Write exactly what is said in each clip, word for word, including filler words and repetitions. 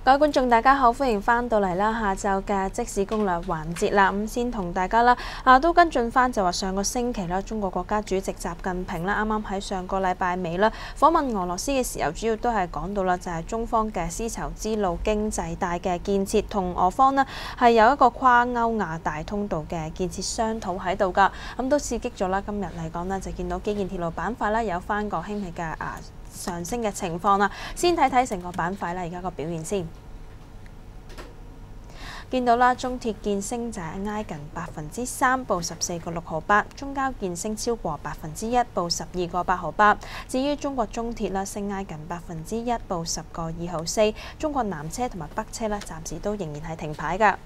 各位觀眾，大家好，歡迎翻到嚟啦！下晝嘅即市攻略環節啦，咁先同大家啦啊都跟進翻就話上個星期啦，中國國家主席習近平啦，啱啱喺上個禮拜尾啦訪問俄羅斯嘅時候，主要都係講到啦，就係中方嘅絲綢之路經濟帶嘅建設，同俄方呢係有一個跨歐亞大通道嘅建設商討喺度㗎，咁都刺激咗啦。今日嚟講呢，就見到基建鐵路板塊啦有翻個興起嘅啊上升嘅情況啦。先睇睇成個板塊啦，而家個表現先。見到啦，中鐵建升就係挨近百分之三，報十四個六毫八；中交建升超過百分之一，報十二個八毫八。至於中國中鐵啦，升挨近百分之一，報十個二毫四。中國南車同埋北車啦，暫時都仍然係停牌㗎。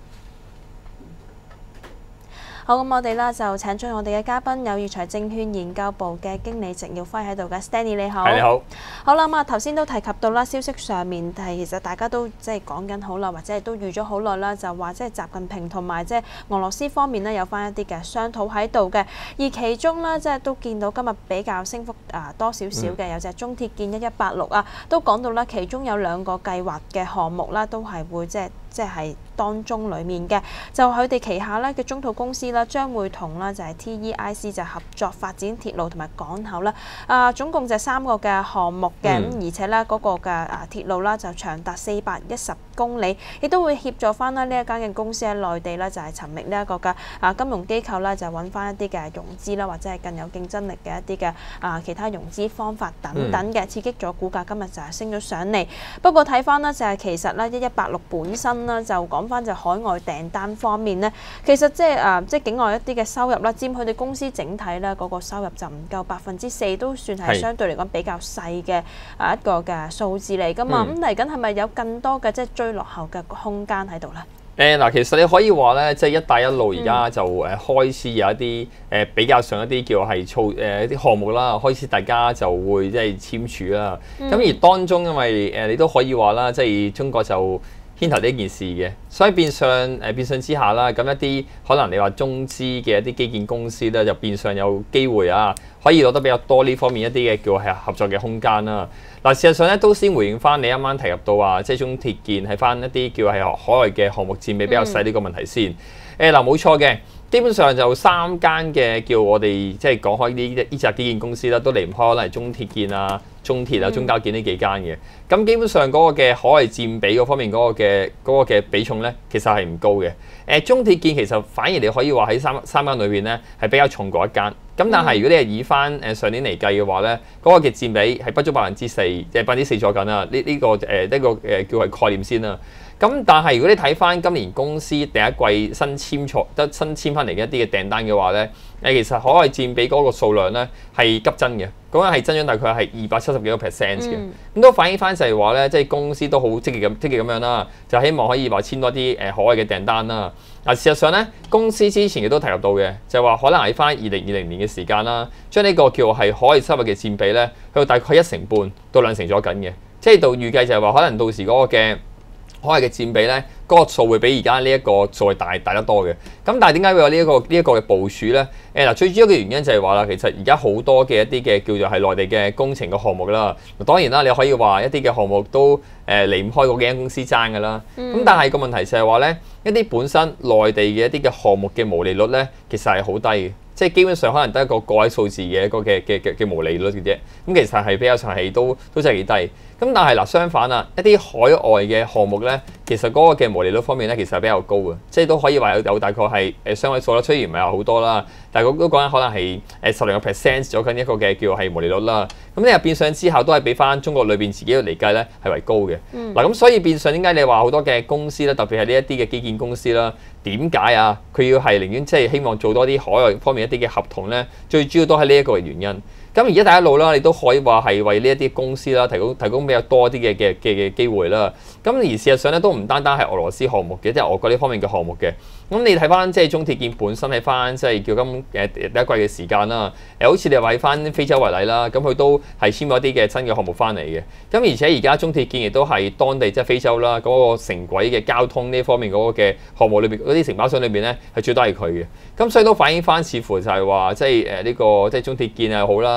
好，咁我哋啦就請出我哋嘅嘉賓，有裕財證券研究部嘅經理植耀輝喺度嘅 Stanley 你好。 係你好。 好啦，咁啊頭先都提及到啦，消息上面係其實大家都即係講緊好耐，或者係都預咗好耐啦，就話即係習近平同埋即係俄羅斯方面呢有翻一啲嘅商討喺度嘅。而其中呢，即係都見到今日比較升幅啊多少少嘅，嗯、有隻中鐵建一一八六啊，都講到啦，其中有兩個計劃嘅項目啦，都係會即係即係當中裡面嘅，就佢哋旗下咧嘅中途公司啦，將會同啦就係 T E I C 就合作發展鐵路同埋港口啦。啊，總共就三個嘅項目嘅，咁、嗯、而且咧嗰個嘅啊鐵路啦就長達四百一十公里，亦都會協助翻啦呢一間嘅公司喺內地咧就係尋覓呢一個嘅啊金融機構啦，就揾翻一啲嘅融資啦，或者係更有競爭力嘅一啲嘅啊其他融資方法等等嘅，刺激咗股價今日就係升咗上嚟。不過睇翻呢，就係其實咧一一八六本身啦就講翻就海外訂單方面呢，其實即係誒即係境外一啲嘅收入啦，佔佢哋公司整體咧嗰個收入就唔夠百分之四，都算係相對嚟講比較細嘅誒一個嘅數字嚟㗎嘛。咁嚟緊係咪有更多嘅即係追落後嘅空間喺度咧？ 誒嗱，其實你可以話咧，即係一帶一路而家就誒開始有一啲誒比較上一啲叫係措誒一啲項目啦，開始大家就會即係簽署啦。咁、嗯、而當中因為誒你都可以話啦，即係中國就牽頭呢件事嘅，所以變相誒、呃、變相之下啦，咁一啲可能你話中資嘅一啲基建公司咧，就變相有機會啊，可以攞得比較多呢方面一啲嘅叫係合作嘅空間啦。嗱，事實上咧都先回應翻你啱啱提及到話，即係中鐵建喺翻一啲叫係海外嘅項目佔比比較細呢個問題先。誒嗱、嗯，冇錯嘅。基本上就三間嘅叫我哋即係講開呢呢隻基建公司啦，都離唔開可能係中鐵建啊、中鐵啊、中交建呢幾間嘅。咁、嗯、基本上嗰個嘅海外佔比嗰方面嗰個嘅嗰個嘅比重咧，其實係唔高嘅。誒中鐵建其實反而你可以話喺三三間裏邊咧係比較重過一間。咁但係如果你係以翻誒上年嚟計嘅話咧，嗰、那個嘅佔比係不足百分之四，即係百分之四左緊啦。呢、這、呢個誒呢、呃這個誒叫係概念先啦。咁但係如果你睇翻今年公司第一季新簽錯得新簽翻嚟嘅一啲嘅訂單嘅話咧，誒其實海外佔比嗰個數量咧係急增嘅，講緊係增長大概係二百七十幾個 percent 嘅，咁、嗯、都反映翻就係話咧，即係公司都好積極咁積極咁樣啦，就希望可以話簽多啲誒海外嘅訂單啦。嗱，事實上咧，公司之前亦都提及到嘅，就係話可能喺翻二零二零年嘅時間啦，將呢個叫係海外收入嘅佔比咧，去到大概一成半到兩成咗緊嘅，即係到預計就係話可能到時嗰個嘅海外嘅佔比咧，嗰、那個數會比而家呢一個數大大得多嘅。咁但係點解會有呢、這、一個呢一、這個嘅部署咧？誒嗱，最主要嘅原因就係話啦，其實而家好多嘅一啲嘅叫做係內地嘅工程嘅項目啦。當然啦，你可以話一啲嘅項目都誒、呃、離唔開嗰幾間公司爭㗎啦。咁、嗯、但係個問題就係話咧，一啲本身內地嘅一啲嘅項目嘅毛利率咧，其實係好低嘅。即係基本上可能得一個個位數字嘅一個嘅嘅嘅嘅毛利率嘅啫，咁其實係比較上係都都真係幾低。咁但係嗱，相反啊，一啲海外嘅項目咧，其實嗰個嘅毛利率方面咧，其實係比較高嘅，即係都可以話有有大概係誒雙位數啦，雖然唔係話好多啦，但係都講緊可能係誒十零個 percent 咗緊一個嘅叫係毛利率啦。咁你入變相之後都係比翻中國裏邊自己嚟計咧係為高嘅。嗱咁、嗯、所以變相點解你話好多嘅公司咧，特別係呢一啲嘅基建公司啦，點解啊？佢要係寧願即係希望做多啲海外方面一啲嘅合同咧，最主要都係呢一個原因。咁而一帶一路啦，你都可以話係為呢一啲公司啦提供提供比較多啲嘅嘅嘅嘅機會啦。咁而事實上咧，都唔單單係俄羅斯項目嘅，即係俄國呢方面嘅項目嘅。咁你睇翻即係中鐵建本身喺翻即係叫今誒第一季嘅時間啦。誒好似你話喺翻非洲為例啦，咁佢都係簽咗一啲嘅新嘅項目翻嚟嘅。咁而且而家中鐵建亦都係當地即係非洲啦嗰個城軌嘅交通呢方面嗰個嘅項目裏邊嗰啲承包商裏邊咧係最多係佢嘅。咁所以都反映翻似乎就係話即係誒呢個即係中鐵建又好啦。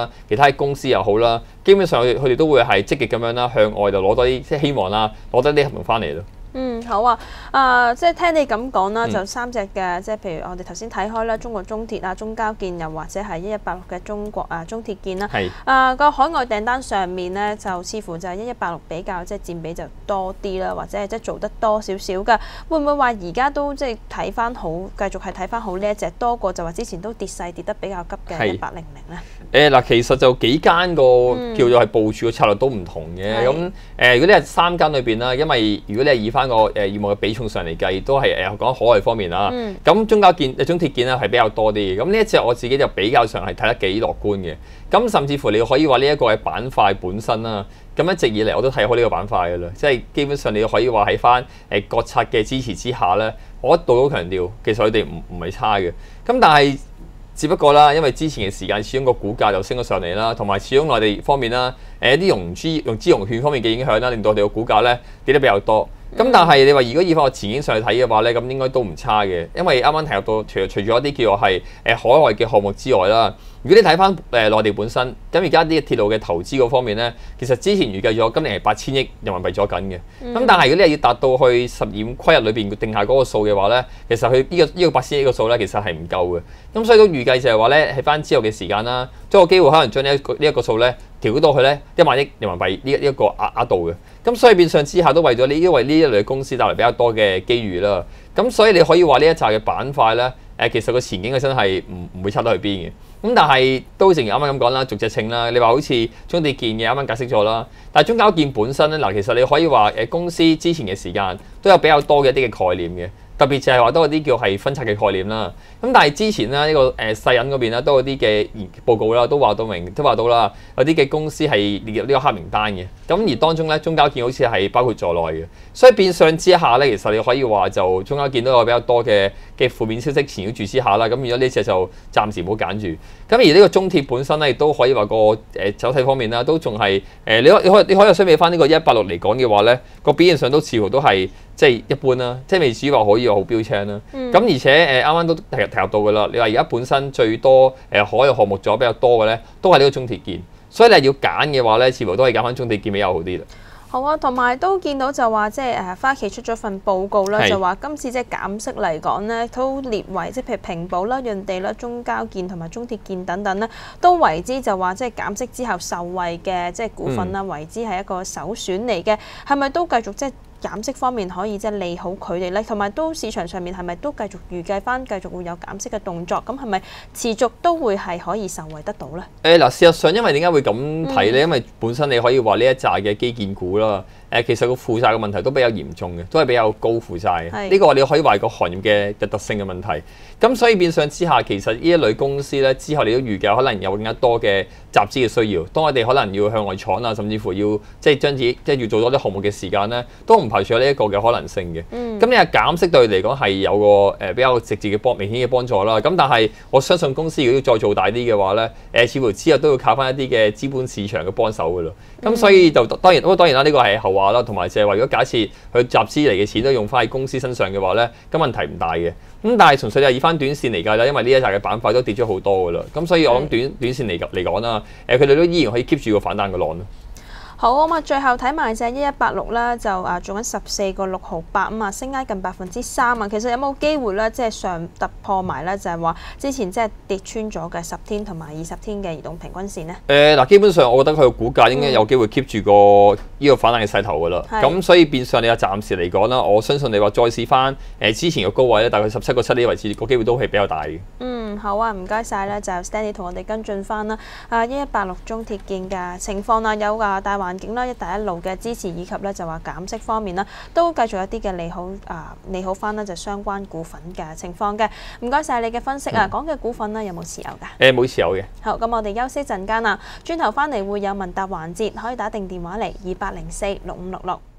啦，其他公司又好啦，基本上佢哋都會係積極咁樣啦，向外就攞多啲即係希望啦，攞多啲合同翻嚟咯。 嗯，好啊，啊、呃，即係聽你咁講啦，就三隻嘅，即係譬如我哋頭先睇開啦，中國中鐵啊、中交建又或者係一一八六嘅中國啊中鐵建啦，係啊個海外訂單上面咧，就似乎就係一一八六比較即係佔比就多啲啦，或者係即係做得多少少㗎，會唔會話而家都即係睇翻好，繼續係睇翻好呢一隻多過就話之前都跌勢跌得比較急嘅一八零零咧？ 誒嗱，其實就幾間個叫做係部署嘅策略都唔同嘅，咁誒、呃、如果你係三間裏邊啦，因為如果你係以翻個誒業務嘅比重上嚟計，都係誒講海外方面啦。咁、嗯、中交建、中鐵建咧係比較多啲嘅。咁呢一隻我自己就比較上係睇得幾樂觀嘅。咁甚至乎你可以話呢一個嘅板塊本身啦，咁一直以嚟我都睇好呢個板塊嘅啦。即係基本上你可以話喺翻誒國策嘅支持之下咧，我一度都強調其實佢哋唔唔係差嘅。咁但係只不過啦，因為之前嘅時間始終個股價就升咗上嚟啦，同埋始終內地方面啦，誒一啲融資融資融券方面嘅影響啦，令到我哋個股價咧跌得比較多。咁但係你話如果以翻個前景上去睇嘅話咧，咁應該都唔差嘅，因為啱啱提及到除除咗一啲叫做係誒海外嘅項目之外啦，如果你睇翻誒內地本身，咁而家啲鐵路嘅投資嗰方面咧，其實之前預計咗今年係八千億人民幣咗緊嘅，咁、嗯、但係如果你係要達到去十二五規劃裏邊定下嗰個數嘅話咧，其實佢呢、這個呢、這個八千億個數咧，其實係唔夠嘅，咁所以都預計就係話咧，喺翻之後嘅時間啦，都有機會可能將呢一個呢一個數咧調高到去咧一萬億人民幣呢一一個額額度嘅，咁所以變相之下都為咗呢因為呢一類嘅公司帶來比較多嘅機遇啦，咁所以你可以話呢一紮嘅板塊咧，誒其實個前景嘅真係唔唔會差得去邊嘅，咁但係都正如啱啱咁講啦，逐隻稱啦，你話好似中鐵建嘅啱啱解釋咗啦，但係中交建本身咧嗱，其實你可以話誒公司之前嘅時間都有比較多嘅一啲嘅概念嘅。特別就係話都有啲叫係分拆嘅概念啦，咁但係之前咧呢、這個誒世銀嗰邊咧都有啲嘅報告啦，都話到明，都話到啦，有啲嘅公司係列入呢個黑名單嘅，咁而當中咧中交建好似係包括在內嘅，所以變相之下咧，其實你可以話就中交建都有比較多嘅嘅負面消息纏繞住之下啦，咁如果呢隻就暫時唔好揀住，咁而呢個中鐵本身咧亦都可以話個誒走勢方面啦，都仲係誒你可你可你可以相比翻呢個一八六嚟講嘅話咧，個表現上都似乎都係。即係一般啦，即係未至於話可以話好標青啦。咁、嗯、而且誒啱啱都提提及到㗎啦，你話而家本身最多誒、呃、海外項目做得比較多嘅咧，都係呢個中鐵建。所以你係要揀嘅話咧，似乎都係揀翻中鐵建比較好啲啦。 好啊，同埋都見到就話即係誒花旗出咗份報告啦，就話今次即係減息嚟講咧，都列為即係譬如平保啦、潤地啦、中交建同埋中鐵建等等咧，都為之就話即係減息之後受惠嘅即係股份啦，嗯、為之係一個首選嚟嘅，係咪都繼續即係？減息方面可以即係利好佢哋咧，同埋都市場上面係咪都繼續預計翻繼續會有減息嘅動作？咁係咪持續都會係可以受惠得到咧？誒嗱，事實上因為點解會咁睇咧？嗯、因為本身你可以話呢一紮嘅基建股啦，誒其實個負債嘅問題都比較嚴重嘅，都係比較高負債嘅。呢是個你可以話係個行業嘅特特性嘅問題。咁所以變相之下，其實呢一類公司咧，之後你都預計可能有更加多嘅集資嘅需要。當我哋可能要向外闖啊，甚至乎要即係將自己即係要做多啲項目嘅時間咧，都唔排除有呢一個嘅可能性嘅。咁、嗯、你話減息對佢嚟講係有個誒比較直接嘅幫明顯嘅幫助啦。咁但係我相信公司如果要再做大啲嘅話咧，誒似乎之後都要靠翻一啲嘅資本市場嘅幫手㗎咯。咁、嗯、所以就當然，不過當然啦，呢、這個係後話啦。同埋就係話，如果假設佢集資嚟嘅錢都用翻喺公司身上嘅話咧，咁問題唔大嘅。咁但係純粹就係以翻短線嚟計啦，因為呢一紮嘅板塊都跌咗好多㗎啦。咁所以我諗短短線嚟嚟講啦，誒佢哋都依然可以 keep 住個反彈嘅浪咯。 好啊嘛，最後睇埋隻一一八六啦，就啊做緊十四個六毫八啊嘛，升挨近百分之三啊。其實有冇機會咧，即係上突破埋咧，就係話之前即係跌穿咗嘅十天同埋二十天嘅移動平均線咧？誒嗱、呃，基本上我覺得佢個股價應該有機會 keep 住個呢個反彈嘅勢頭㗎啦。咁、嗯、所以變相你話暫時嚟講啦，我相信你話再試翻誒之前嘅高位咧，大概十七個七呢啲位置，個機會都係比較大嘅。嗯，好啊，唔該晒咧，就 Stanley 同我哋跟進翻啦。啊，一一八六中鐵建嘅情況啦，有啊大環境啦，一帶一路嘅支持，以及咧就話減息方面啦，都繼續有啲嘅利好啊，利好翻呢就相關股份嘅情況嘅。唔該晒你嘅分析啊，講嘅、嗯、股份呢有冇持有㗎？誒冇、呃、持有嘅。好，咁我哋休息陣間啦，轉頭翻嚟會有問答環節，可以打定電話嚟二八零四六五六六。